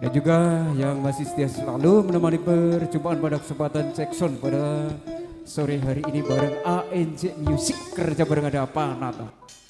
Dan juga yang masih setia selalu menemani perjumpaan pada kesempatan Jackson pada sore hari ini bareng ANJ Music, kerja bareng ada Panata.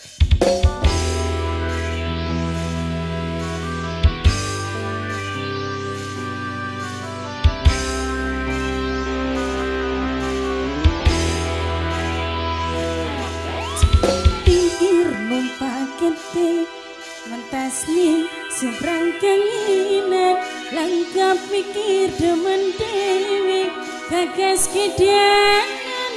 Pinggir numpak kete mentas nih seberang kenginan langkah pikir demen dewi gagas kedan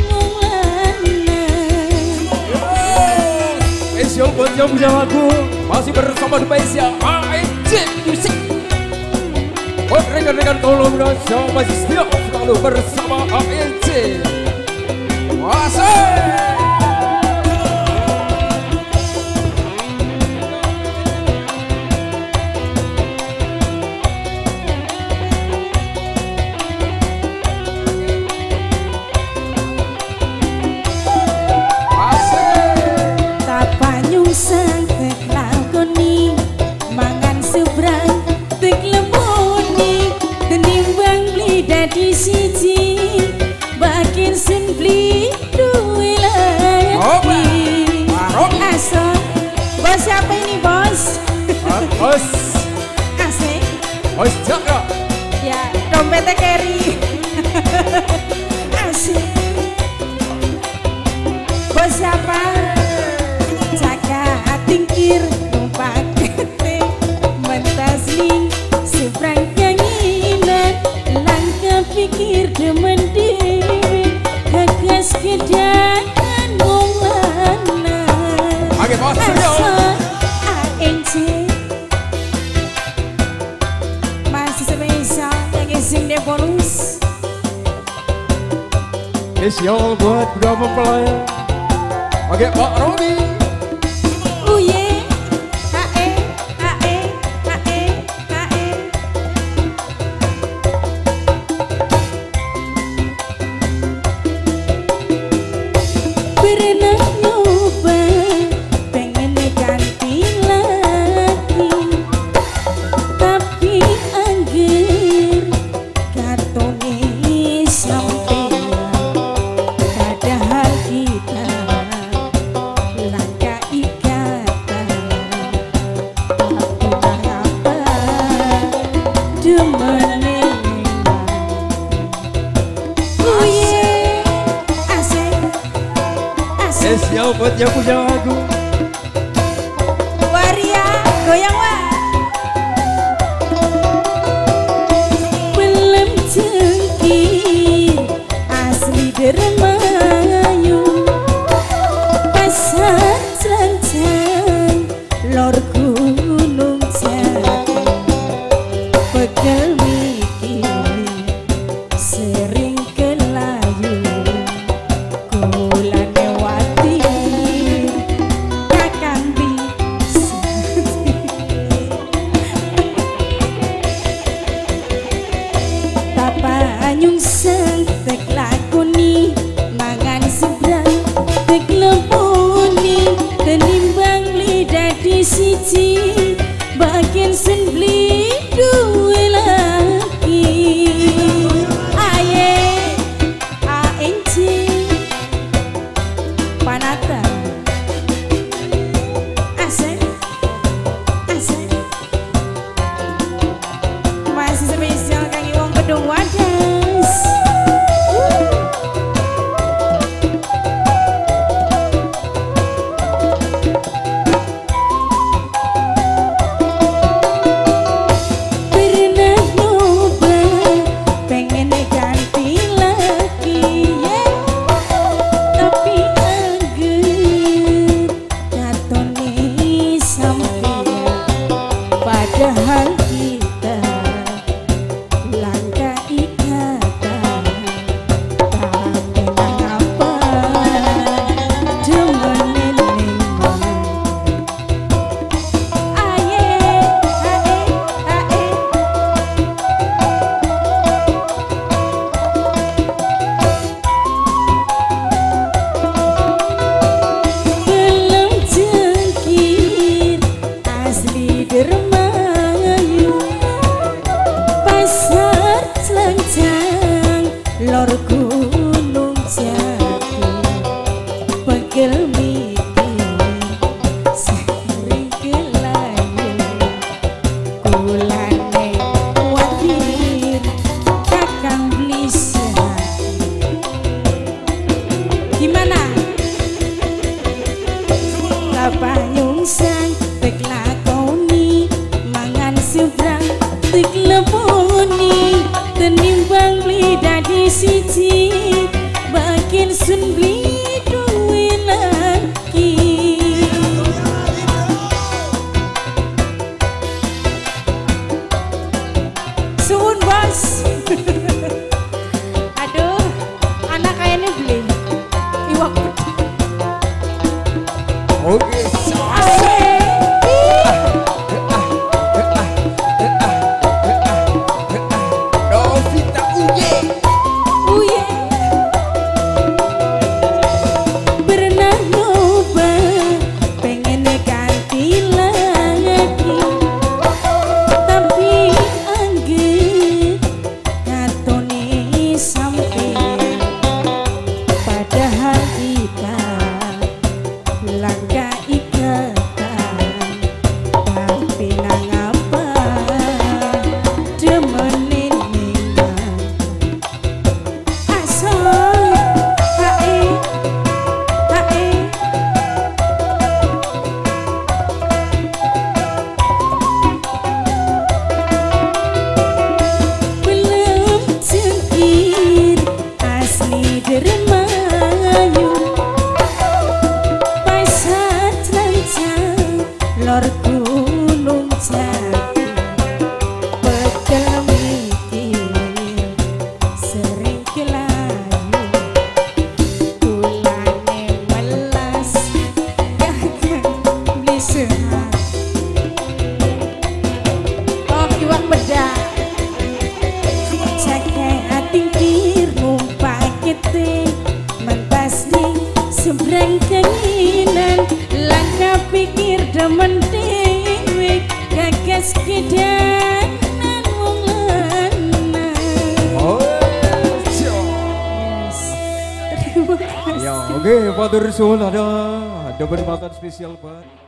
ngulanan. Spesial buat yang punya lagu masih bersama The Spesial ANJ Music. Buat rekan-rekan kolaborasi masih setia selalu bersama ANJ. Wasai. Di siji bagian sun beli duwe lagi. Asal bos siapa ini bos? Bos asik bos Jaka ya, dompetnya carry. Asik bos siapa? Jaka tingkir numpak kete mentas ling seberang pikir demen dewi gagas kedan ngulanan. Asal ANJ masih spesial yang ising Devolus. Spesial buat beberapa mempelai pakai Pak Robi. Spesial buat yang punya lagu Waria goyang wah. Belum cengkir asli dermayu pasar selancang lor gunung jati pegel mikir sering kelayu kulan Anyung sentek lakoni mangan seberang tek leponi tenimbang lidah di siji bagian sen beli duwe lagi. Aye ANJ Panata asik asik masih spesial kaki wong gedung wadah. Padahal kita langkah ikatan tapi mengapa demen neneng aye ae ae belum jengkir asli dermayu Kulane wadir kakang blisa. Gimana? Kapayung sang tek lakoni mangan sebrang tek leponi tenimbang beli dadi siji makin sun beli duwe lagi. Suun bos. Aduh, anak kayaknya beli iwak putih. Oke, Novita Uye. Uye. Pernah nyoba pengen ganti lagi, tapi anggap katone sampai padahal kita langkah ikatan, tapi nang apa demenin ningan asal hae hae belum cengkir asli dermayu pasat lancang lor gunung jati pedel mikir sering kelayu kulane welas gagang beli sehat. Oh iwak bedak jaga atingkir numpak kete mentas ning seberang keinginan langkah pikir demen dewe gagas kedanan wong lanang. Oh, Yes. Terima kasih. ya, oke, Pak Dursun ada peringatan spesial buat